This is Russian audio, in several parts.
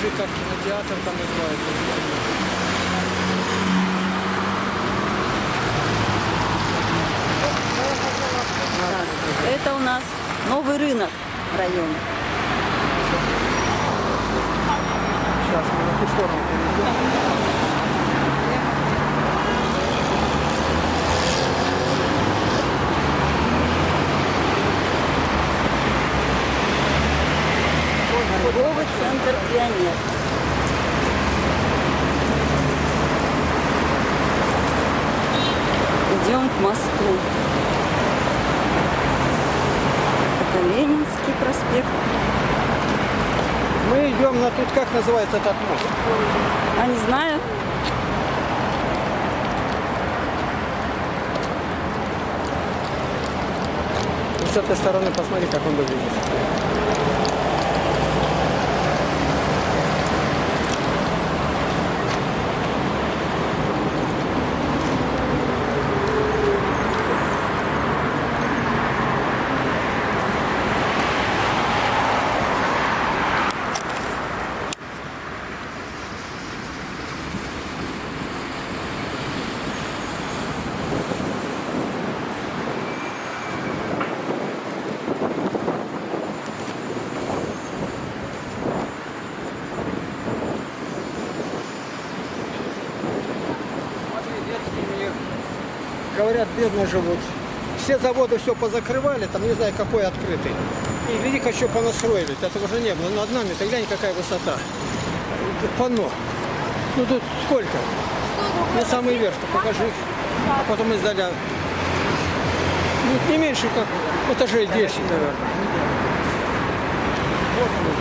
покажи, как кинотеатр там называется. Так, это у нас новый рынок района. Сейчас мы на ту сторону перейдем. Торговый центр «Пионер». Идем к мосту. Это Ленинский проспект. Мы идем на тут, как называется этот мост? А не знаю. И с этой стороны посмотри, как он выглядит. Говорят, бедно живут. Все заводы все позакрывали, там не знаю какой открытый. И велико еще понастроили, этого уже не было. Над нами, ты глянь, какая высота. Панно. Ну тут сколько? На самый верх, покажи. А потом издаля. Ну, не меньше, как этажей 10, наверное. Вот он.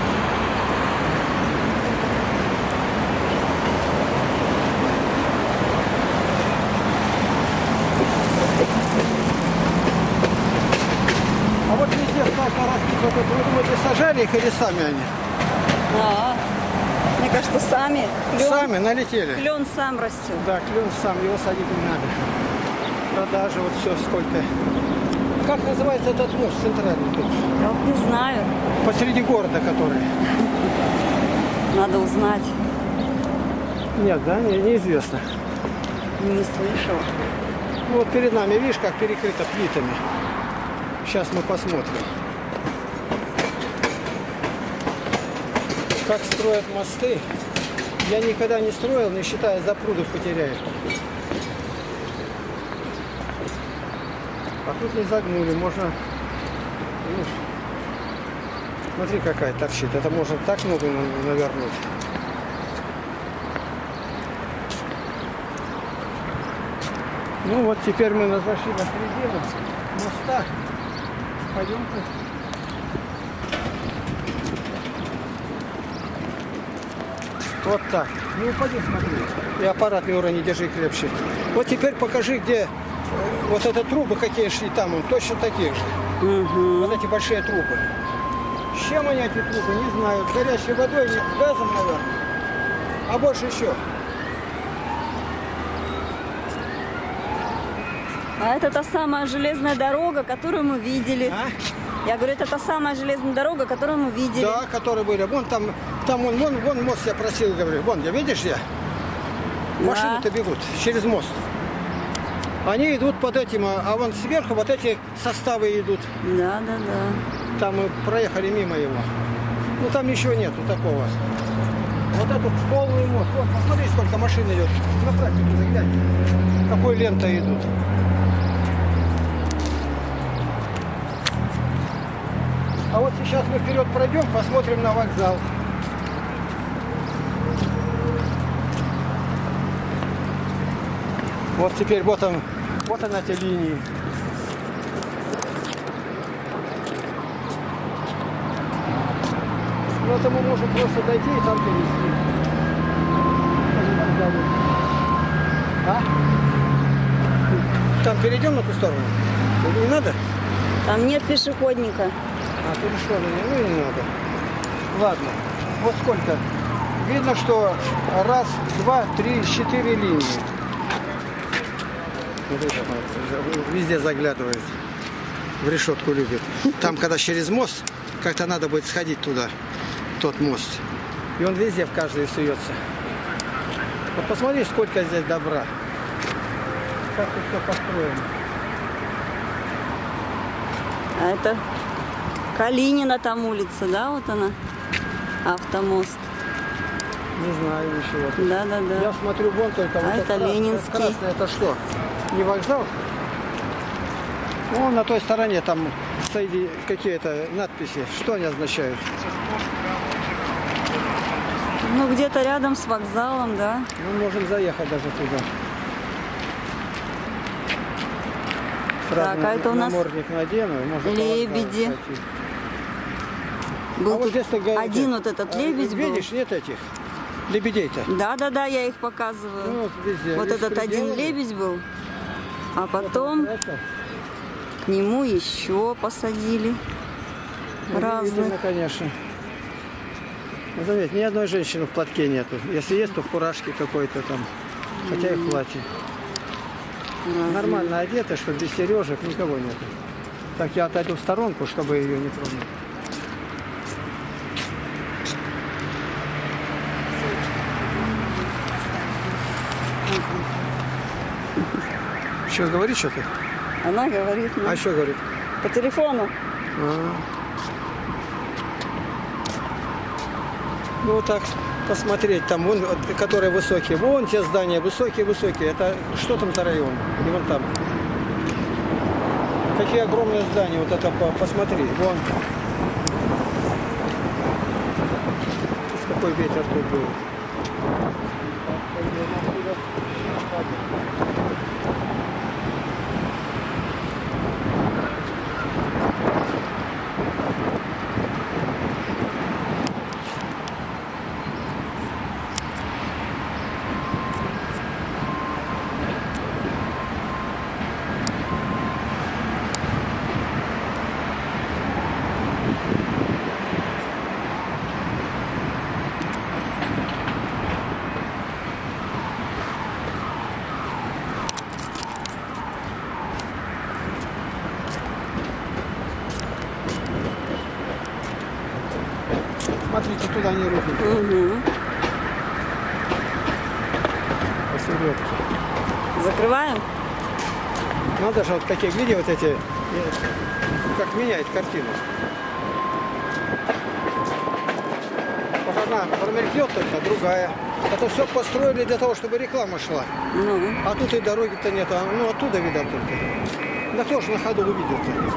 А вот везде столько растут, вот это, вы думаете, сажали их или сами они? Да. Мне кажется, сами. Клен, Сами налетели. клен сам растет. Да, клен сам, его садить не надо. Продажи, вот все сколько. Как называется этот мост центральный тут? Я вот не знаю. Посреди города который. Надо узнать. Нет, да, неизвестно. Не слышала. Ну, вот перед нами, видишь, как перекрыто плитами. Сейчас мы посмотрим. Как строят мосты. Я никогда не строил, не считая, запрудов потеряю. А тут не загнули, можно... Видишь? Смотри, какая торчит. Это можно так много навернуть. Ну вот теперь мы зашли на середину моста. Пойдем-ка. Вот так. Не упади, смотри. И аппарат не урони, держи крепче. Вот теперь покажи, где вот это трубы, какие шли там, он точно такие же. Угу. Вот эти большие трубы. С чем они эти трубы, не знаю. С горячей водой, не с газом, наверное. А больше еще. А это та самая железная дорога, которую мы видели. А? Я говорю, это та самая железная дорога, которую мы видели. Да, которые были. Вон там вон мост я просил, говорю. Вон, я видишь я? Да. Машины-то бегут через мост. Они идут под этим, а вон сверху вот эти составы идут. Да. Там мы проехали мимо его. Ну там ничего нету такого. Вот этот полный мост. Вот, посмотри, сколько машин идет. На практику заглянь. Какой лентой идут. А вот сейчас мы вперед пройдем, посмотрим на вокзал. Вот теперь вот она эти линии. Ну это мы можем просто дойти и там перейти. А? Там перейдем на ту сторону? Не надо? Там нет пешеходника. А, перешли, ну и не надо. Ладно, вот сколько. Видно, что раз, два, три, 4 линии. Везде заглядывает. В решетку любит. Там, когда через мост, как-то надо будет сходить туда, тот мост. И он везде в каждой суется. Вот посмотри, сколько здесь добра. Как тут все построено. А это Калинина там улица, да, вот она? Автомост. Не знаю ничего. Да. Я смотрю, вон только вот это Ленинский. Красное, это что? Не вокзал? Вон на той стороне там стоит какие-то надписи. Что они означают? Ну, где-то рядом с вокзалом, да. Мы можем заехать даже туда. Сразу Так, а это у нас намордник надену, и можно лебеди. А Был вот здесь один вот этот лебедь был. Видишь, нет этих лебедей-то? Да, я их показываю. Ну, вот везде. Вот Видишь, этот один приделали. лебедь был, а потом к нему еще посадили разных. Видно, конечно. Ну, заметь, ни одной женщины в платке нету. Если есть, то в фуражке какой-то там. Хотя и в платье. Разные. Нормально одеты, чтобы без сережек никого нету. Так, я отойду в сторонку, чтобы ее не тронуть. Что, говорит что-то? Она говорит, ну, А что говорит? по телефону. Ну вот так посмотреть, там вон, которые высокие, вон те здания высокие. Это что там за район? И вон там. Какие огромные здания, вот это посмотри, вон. Какой ветер тут был. Смотрите, туда не руки. Угу. Посередке. Закрываем? Надо же вот какие, видите, вот эти, как меняет картину. Вот одна промелькнет только, другая. Это все построили для того, чтобы реклама шла. Ну. А тут и дороги-то нет, ну оттуда видать только. Да кто ж на ходу увидел-то?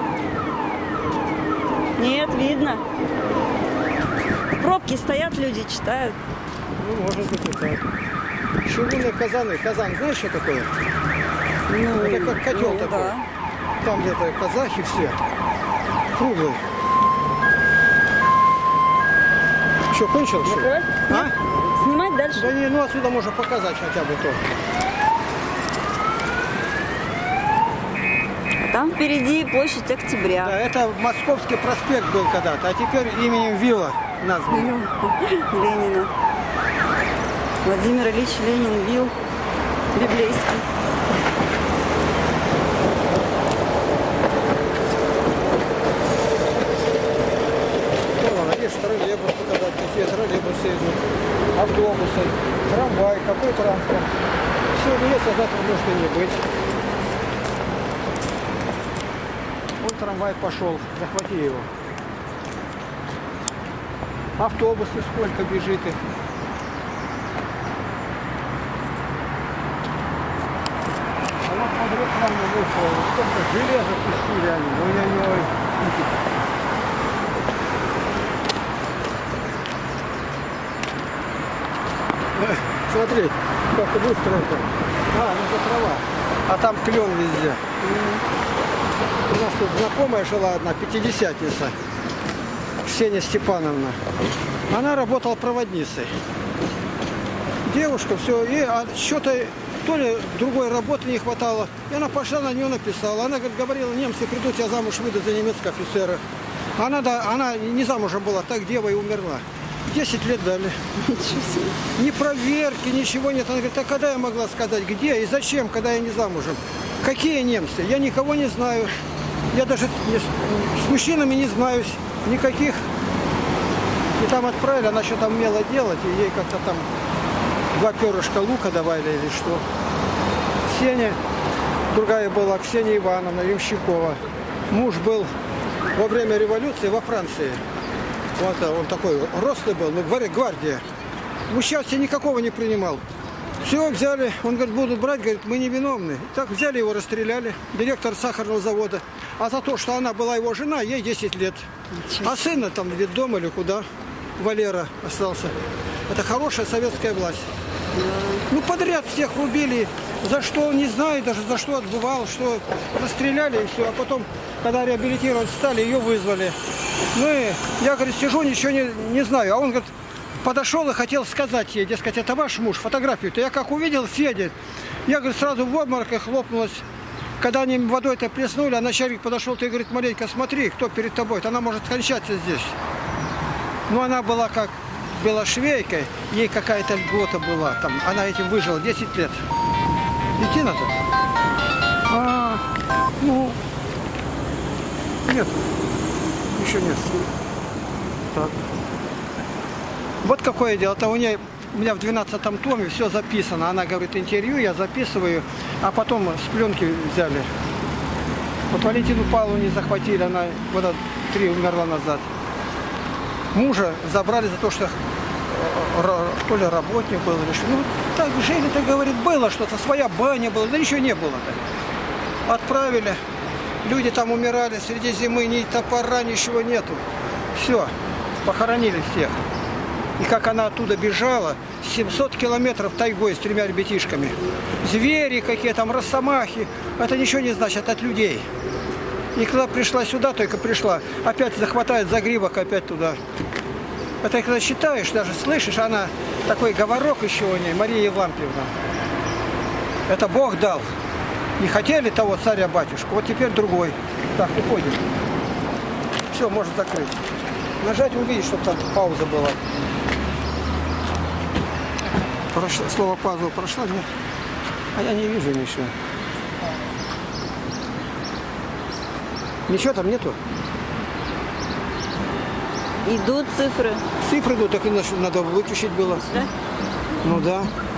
Нет, видно. В пробке стоят люди, читают. Ну, может быть, и так. Чугунные казаны. Казан, знаешь, что такое? Ну, Это как котел ну, такой. да. Там где-то казахи все. Круглый. Что, кончил? Что? Закрывать? А? Снимать дальше? Да не, ну отсюда можно показать хотя бы то. Там впереди площадь Октября. Да, это Московский проспект был когда-то, а теперь именем Вилла назван. Ленина. Владимир Ильич Ленин, Вилл библейский. Видишь, троллейбус показать, какие троллейбусы идут, автобусы, трамвай, какой транспорт. Сегодня есть, а завтра может и не быть. Вон трамвай пошел, захвати его. Автобусы сколько бежит их. А вот смотри, к нам вышло, сколько железа пустили они. Ой-ой-ой. Смотри, как быстро это. А, ну это трава. А там клен везде. У нас тут знакомая жила одна, пятидесятница, Ксения Степановна. Она работала проводницей. Девушка, все, и что-то, то ли другой работы не хватало. И она пошла на нее написала. Она говорила, немцы придут, я замуж выйду за немецкого офицера. Она не замужем была, так дева и умерла. 10 лет дали. Ни проверки, ничего нет. Она говорит, а когда я могла сказать, где и зачем, когда я не замужем? Какие немцы? Я никого не знаю. Я даже с мужчинами не знаюсь. Никаких. И там отправили, она что-то умела делать, и ей как-то там 2 перышка лука давали или что. Ксения, другая была, Ксения Ивановна Ямщикова. Муж был во время революции во Франции. Вот он такой рослый был, ну, гвардия. Участия никакого не принимал. Все взяли, он говорит, будут брать, говорит, мы не виновны. Так взяли его, расстреляли, директор сахарного завода. А за то, что она была его жена, ей 10 лет. А сына там где-то дома или куда, Валера остался. Это хорошая советская власть. Ну подряд всех рубили, за что он не знает, даже за что отбывал, что расстреляли и все. А потом, когда реабилитировать стали, ее вызвали. Ну и я, говорит, сижу, ничего не знаю. А он, говорит, подошел и хотел сказать ей, дескать, это ваш муж, фотографию-то. Я как увидел Федя, я, говорит, сразу в обмороках хлопнулась. Когда они водой-то плеснули, а начальник подошел, ты, говорит, маленько смотри, кто перед тобой, она может скончаться здесь. Ну, она была как белошвейкой, ей какая-то льгота была, там, она этим выжила 10 лет. Идти надо? Ну, нет, еще нет. Так. Вот какое дело, это у меня в 12-м томе все записано. Она говорит, интервью, я записываю, а потом с пленки взяли. Вот Валентину Павловну не захватили, она года 3 умерла назад. Мужа забрали за то, что то ли работник был, или что. Ну, так жили-то, говорит, было что-то, своя баня была, да ничего не было-то. Отправили, люди там умирали, среди зимы ни топора, ничего нету. Все, похоронили всех. И как она оттуда бежала, 700 километров тайгой с 3 ребятишками. Звери какие там, росомахи, это ничего не значит от людей. И когда пришла сюда, только пришла, опять захватает загривок, опять туда. Это когда считаешь, даже слышишь, она такой говорок еще у ней, Мария Евлампиевна. Это Бог дал. Не хотели того царя-батюшку, вот теперь другой. Так, уходим. Все, можно закрыть. Нажать, увидеть, чтобы там пауза была. Слово пауза прошла, нет? А я не вижу ничего. Ничего там нету? Идут цифры. Цифры идут, так иначе надо выключить было. Да? Ну да.